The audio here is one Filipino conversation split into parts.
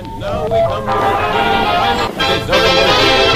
Now we come to the thrilling time of the double dip.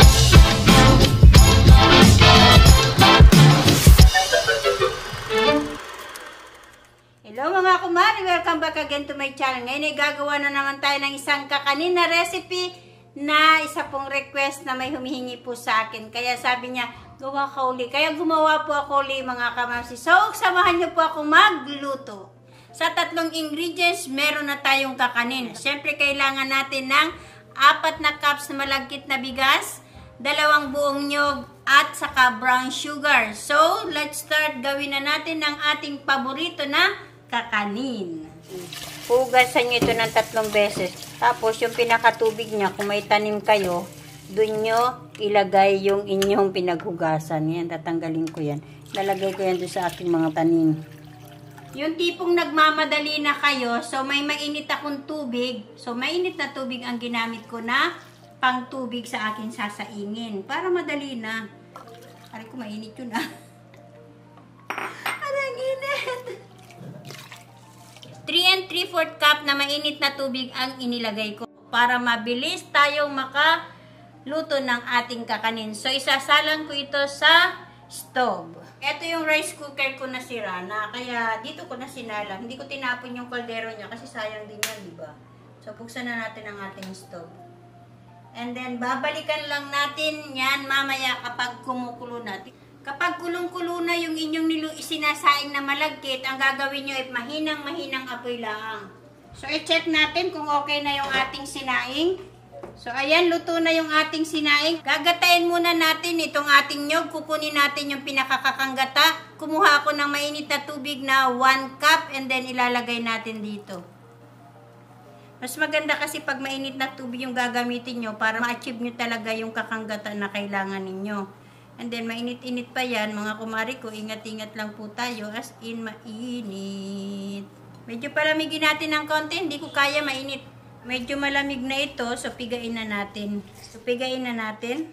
Hello mga kumari, welcome back again to my channel. Ngayon ay gagawa na naman tayo ng isang kakanin na recipe na isa pong request na may humihingi po sa akin. Kaya sabi niya, gawa ka uli. Kaya gumawa po ako uli mga kamamsi. So, samahan niyo po ako magluto. Sa tatlong ingredients, meron na tayong kakanin. Siyempre, kailangan natin ng 4 na cups na malagkit na bigas, 2 buong nyog, at saka brown sugar. So, let's start. Gawin na natin ang ating paborito na kakanin. Hugasan nyo ito ng 3 beses. Tapos, yung pinakatubig niya, kung may tanim kayo, dun nyo ilagay yung inyong pinaghugasan. Yan, tatanggalin ko yan. Lalagay ko yan doon sa aking mga tanim. Yung tipong nagmamadali na kayo, so may mainit akong tubig. So, mainit na tubig ang ginamit ko na pang tubig sa aking sasaingin. Para madali na. Aray ko, mainit yun ah. Arang init! 3 3/4 cup na mainit na tubig ang inilagay ko para mabilis tayong makaluto ng ating kakanin. So, isasalang ko ito sa stove. Ito yung rice cooker ko na sira na, kaya dito ko na sinalang. Hindi ko tinapon yung kaldero niya kasi sayang din yan, diba? So, buksan na natin ang ating stove. And then, babalikan lang natin yan mamaya kapag kumukulo natin. Kapag kulong-kulo na yung inyong isinasaing na malagkit, ang gagawin nyo ay mahinang-mahinang apoy lang. So, i-check natin kung okay na yung ating sinaing. So, ayan, luto na yung ating sinaing. Gagatayin muna natin itong ating nyog. Kukunin natin yung pinakakakanggata. Kumuha ako ng mainit na tubig na 1 cup and then ilalagay natin dito. Mas maganda kasi pag mainit na tubig yung gagamitin nyo para ma-achieve nyo talaga yung kakanggata na kailangan ninyo. And then, mainit-init pa yan, mga kumari ko, ingat-ingat lang po tayo, as in, mainit. Medyo palamigin natin ng konti, hindi ko kaya mainit. Medyo malamig na ito, so pigain na natin. So, pigain na natin.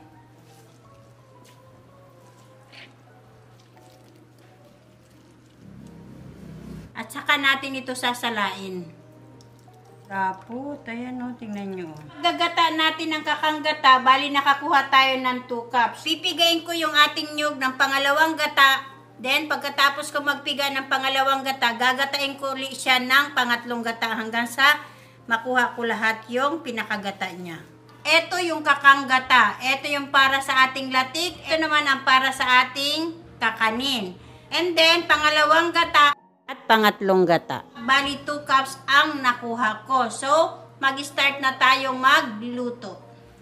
At saka natin ito sasalain. Tapos, ayan o, tingnan nyo. Gagata natin ang kakanggata, bali nakakuha tayo ng 2 cups. Pipigayin ko yung ating nyug ng pangalawang gata. Then, pagkatapos ko magpiga ng pangalawang gata, gagatain ko ulit siya ng pangatlong gata hanggang sa makuha ko lahat yung pinakagata niya. Ito yung kakanggata. Ito yung para sa ating latik. Ito naman ang para sa ating kakanin. And then, pangalawang gata at pangatlong gata. Bali 2 cups ang nakuha ko. So, mag-start na tayong magluto.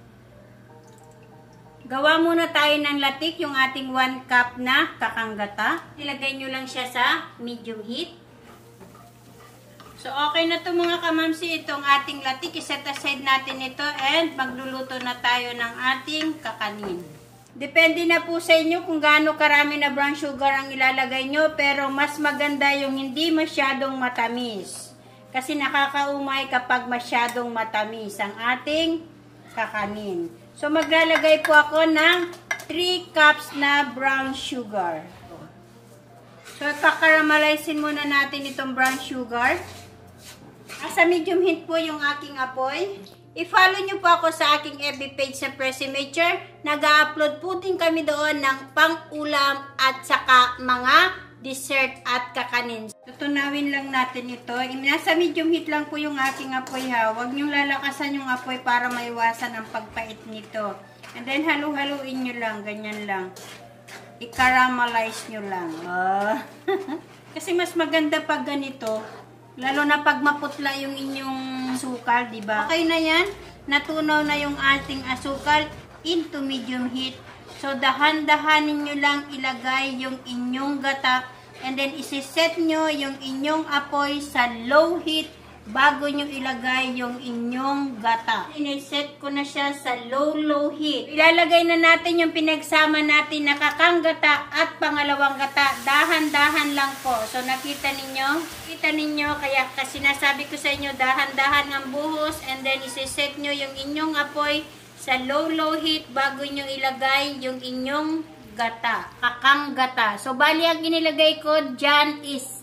Gawa muna tayo ng latik, yung ating 1 cup na kakanggata. Ilagay nyo lang siya sa medium heat. So, okay na to mga kamamsi, itong ating latik. I-set aside natin ito and magluluto na tayo ng ating kakanin. Depende na po sa inyo kung gaano karami na brown sugar ang ilalagay nyo, pero mas maganda yung hindi masyadong matamis. Kasi nakakaumay kapag masyadong matamis ang ating kakanin. So, maglalagay po ako ng 3 cups na brown sugar. So, ipakaramalizein muna natin itong brown sugar. Sa medium heat po yung aking apoy. I-follow nyo po ako sa aking FB page sa Presimature. Nag-upload po din kami doon ng pang-ulam at saka mga dessert at kakanin. Tutunawin lang natin ito. Nasa medium heat lang po yung aking apoy ha. Huwag nyo lalakasan yung apoy para maiwasan ang pagpait nito. And then halu-haluin nyo lang. Ganyan lang. I-caramelize nyo lang. Kasi mas maganda pag ganito. Lalo na pag maputla yung inyong asukal, di ba? Okay na yan. Natunaw na yung ating asukal into medium heat. So, dahan-dahanin nyo lang ilagay yung inyong gata. And then, isiset nyo yung inyong apoy sa low heat bago nyo ilagay yung inyong gata. Iniset ko na siya sa low heat. Ilalagay na natin yung pinagsama natin na kakanggata at pangalawang gata. Dahan-dahan lang po. So, nakita ninyo? Kita ninyo, kaya kasi sinasabi ko sa inyo, dahan-dahan ang buhos. And then, isiset nyo yung inyong apoy sa low heat bago nyo ilagay yung inyong gata. Kakanggata. So, bali ang inilagay ko dyan is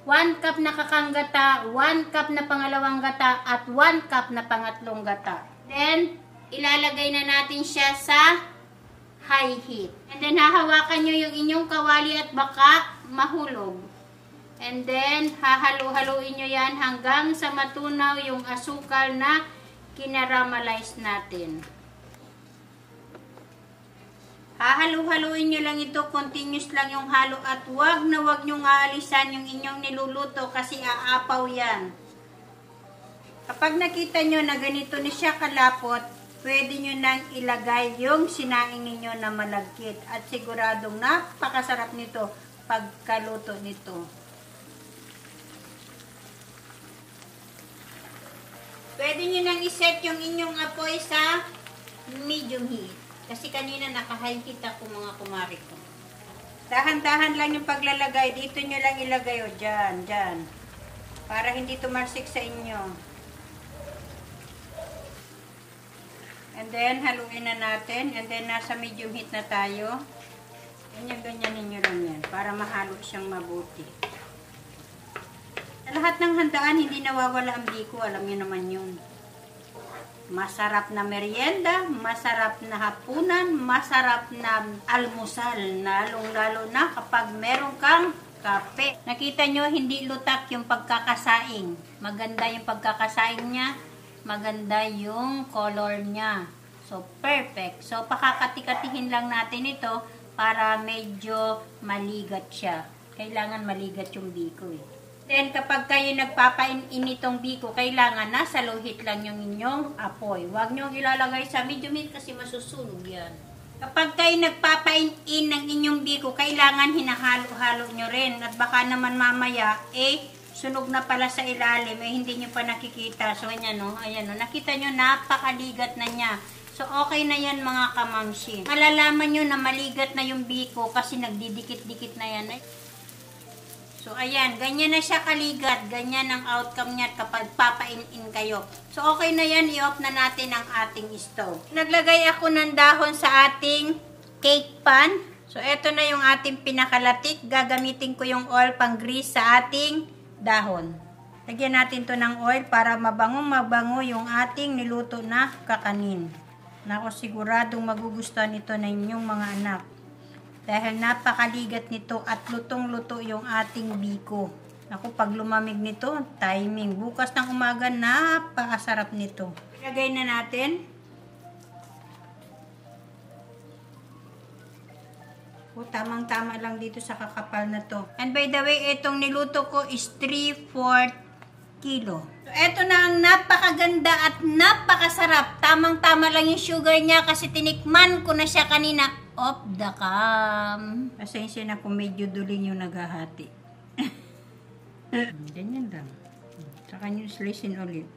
1 cup na kakanggata, 1 cup na pangalawang gata, at 1 cup na pangatlong gata. Then, ilalagay na natin siya sa high heat. And then, hahawakan nyo yung inyong kawali at baka mahulog. And then, hahalo-haluin nyo yan hanggang sa matunaw yung asukal na kinaramalize natin. Hahalo-haluin nyo lang ito, continuous lang yung halo at wag nyo aalisan yung inyong niluluto kasi aapaw yan. Kapag nakita nyo na ganito na siya kalapot, pwede nyo nang ilagay yung sinaing ninyo na malagkit at siguradong napakasarap nito pagkaluto nito. Pwede nyo nang iset yung inyong apoy sa medium heat. Kasi kanina naka-high heat ako mga kumari ko. Dahan-dahan lang yung paglalagay. Dito nyo lang ilagay o dyan, dyan. Para hindi tumarsik sa inyo. And then, haluin na natin. And then, nasa medium heat na tayo. Ganyan-ganyan ninyo lang yan. Para mahalo siyang mabuti. Sa lahat ng handaan, hindi nawawala ang biko. Alam nyo naman yun. Masarap na merienda, masarap na hapunan, masarap na almusal, lalong-lalo na kapag meron kang kape. Nakita nyo, hindi lutak yung pagkakasaing. Maganda yung pagkakasaing niya, maganda yung color niya. So, perfect. So, pakakati-katihin lang natin ito para medyo maligat siya. Kailangan maligat yung biko eh. Then, kapag kayo nagpapainitong biko, kailangan nasa low heat lang yung inyong apoy. Huwag nyo ilalagay sa medium heat kasi masusunog yan. Kapag kayo nagpapain ng inyong biko, kailangan hinahalo-halo nyo rin. At baka naman mamaya, sunog na pala sa ilalim, hindi nyo pa nakikita. So, ganyan, no? Ayan, no? Nakita nyo, napakaligat na niya. So, okay na yan mga kamamshi. Malalaman nyo na maligat na yung biko kasi nagdidikit-dikit na yan. So, ayan, ganyan na siya kaligat. Ganyan ang outcome niya kapag papain-in kayo. So, okay na yan. I-off na natin ang ating stove. Naglagay ako ng dahon sa ating cake pan. So, eto na yung ating pinakalatik. Gagamitin ko yung oil pang grease sa ating dahon. Lagyan natin to ng oil para mabango yung ating niluto na kakanin. Nako, siguradong magugustuhan ito na inyong mga anak. Dahil napakaligat nito at lutong-luto yung ating biko. Ako, pag lumamig nito, timing. Bukas ng umaga, napakasarap nito. Ilagay na natin. Tamang-tama lang dito sa kakapal na to. And by the way, itong niluto ko is 3/4 kilo. So, ito na ang napakaganda at napakasarap. Tamang-tama lang yung sugar niya kasi tinikman ko na siya kanina. Off the cam. Pasensya na kung medyo duling yung naghahati. Ganyan lang. Saka nyo slicein ulit.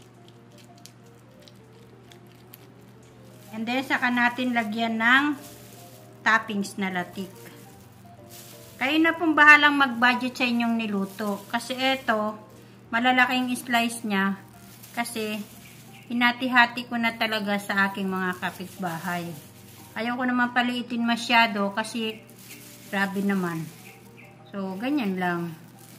And then, saka natin lagyan ng toppings na latik. Kayo na pong bahalang mag-budget sa inyong niluto. Kasi ito, malalaking slice niya. Kasi, hinati-hati ko na talaga sa aking mga kapitbahay. Ayaw ko naman paliitin masyado kasi grabe naman. So, ganyan lang.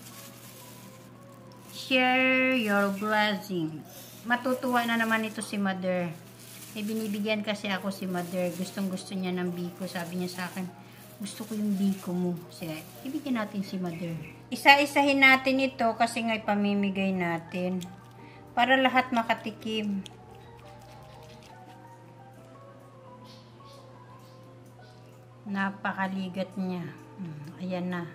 Share your blessings. Matutuwa na naman ito si Mother. Binibigyan kasi ako si Mother. Gustong-gusto niya ng biko. Sabi niya sa akin, gusto ko yung biko mo. Kasi, ibigyan natin si Mother. Isa-isahin natin ito kasi nga'y pamimigay natin. Para lahat makatikim. Napakaligat niya. Ayan na.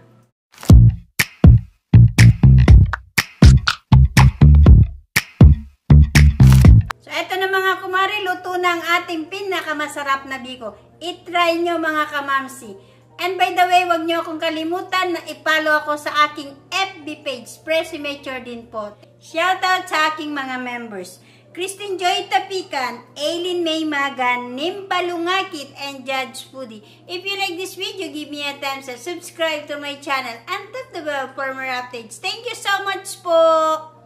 So, eto na mga kumari, luto na ang ating pinakamasarap na biko. I-try nyo mga kamamsi. And by the way, wag nyo akong kalimutan na i-follow ako sa aking FB page. Presimature din po. Shoutout sa aking mga members. Christine Joy Tapican, Aileen May Magan, Nimpa Lungakit, and Judge Foodie. If you like this video, give me a thumbs up, subscribe to my channel, and tap the bell for more updates. Thank you so much po!